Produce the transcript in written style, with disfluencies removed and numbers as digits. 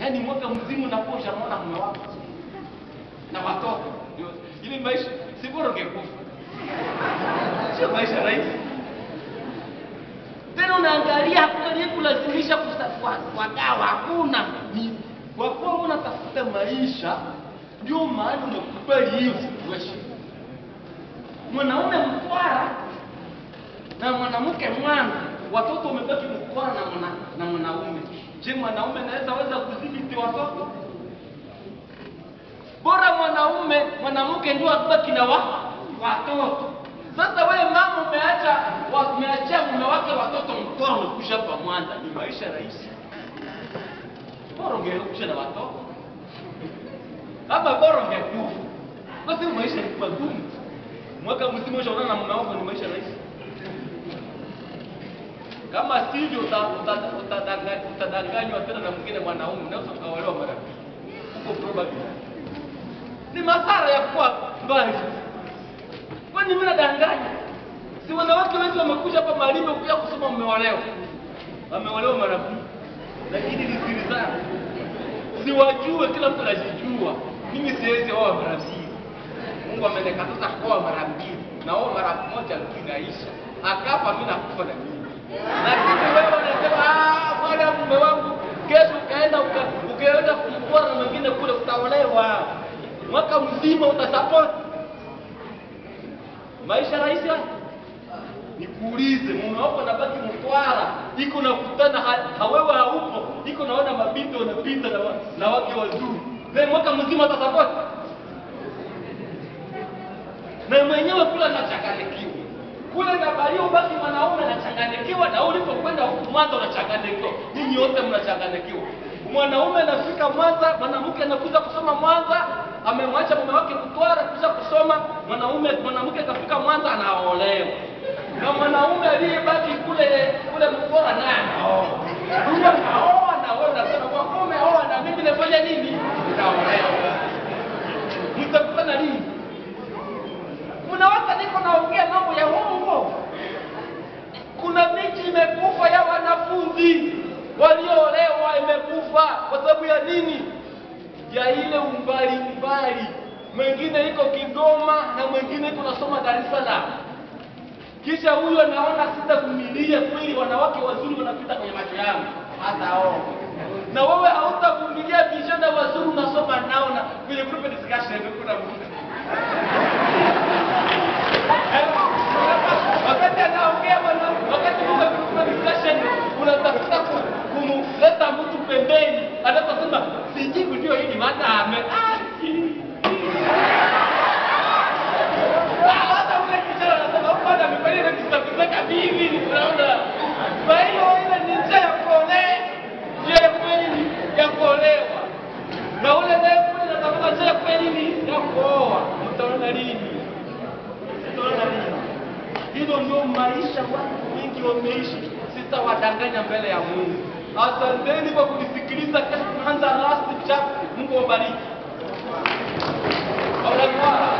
Yaani mwaka mzima unaposha unaona mume wako na watoto. Ile maisha si bora ungekufa. Sio maisha rahisi. Tena unaangalia hakuna kulazimisha kwa dawa, hakuna. Ni kwa kuwa unatafuta maisha ndio maana unakubali hiyo situation. Mwanaume mkwara na mwanamke mwanga, watoto wamebaki mkwara na mwanaume. Je, mwanaume anaweza kudhibiti watoto? Bora mwanamke ndio abaki na watoto. Sasa wewe mama umeacha mume wake watoto mkono umekuja hapa Mwanza, ni maisha rahisi. Bora ungekuja na watoto. Hapa bora ungekufa. Kwa sababu maisha ni magumu. Mwaka mzima unaona na mume wako ni maisha rahisi. Kama sivyo utadanganywa tena na mwingine mwanaume, unaweza kuolewa mara mbili. Uko probably. Ni madhara ya kuwa mbali. Kwani mimi nadanganya? Si wanawake wengi wamekuja hapa Malime kuja kusoma wameolewa. Wameolewa mara mbili. Lakini ni siri sana. Siwajue, kila mtu anajijua. Mimi siwezi oa mara mbili. Mungu amenikataza kuoa mara mbili. Naoa mara moja inaisha. Akafa mimi nakufa na mimi. Lakini wewe unasema bwana mume wangu kesho ukaenda kumkuona na mwingine kule utaolewa. Mwaka mzima utasupport. Maisha rahisi haya. Nikuulize, mume wako anabaki mkwara, iko nakutana wewe haupo, iko naona mabinti wanapita na wake wazuri. Na mwaka mzima utasupport. Na mwenyewe kula anachanganyikiwa. Kule na balio basi mwanaume anachanganyikiwa na ulipokwenda huko Mwanza unachanganyikiwa. Ninyi wote mnachanganyikiwa. Mwanaume anafika Mwanza, mwanamke anakuja kusoma Mwanza, amemwacha mume wake Mtwara kuja kusoma, mwanamke akafika Mwanza anaolewa. Na mwanaume aliyebaki kule Mtwara naye anaoa. Huyo anaoa na wewe unasema kwa mume oa na mimi nafanya nini? Naolewa. Mtakutana nini? Kuna watu niko naongea mambo ya uongo. Kuna miji imekufa ya wanafunzi walioolewa, imekufa kwa sababu ya nini? Ya ile umbali. Mwingine iko Kigoma na mwingine iko nasoma Dar es Salaam. Kisha huyo anaona sitavumilia kweli wanawake wazuri wanapita kwenye macho yangu. Hataoa. Na wewe hautavumilia vijana wazuri unasoma nao na kwenye group discussion kuna mtu. Wakati anaongea wakati mko kwenye discussion unatafuta kumleta mtu pembeni, anaposema sijibu ndio hili madame. Hata ule kijana anasema bwana mimi ndio nitakutaka bibi unaona. Kwa hiyo ile ni njia ya kuolewa. Njia ya kweli ya kuolewa. Na ule naye kule anatafuta njia ya kweli ya kuoa. Mtaona lini? Mtaona lini? Hilo ndio maisha watu wengi wameishi. Sitawadanganya mbele ya Mungu. Asanteni kwa kunisikiliza. Kesho tunaanza last chapter. Mungu awabariki. Au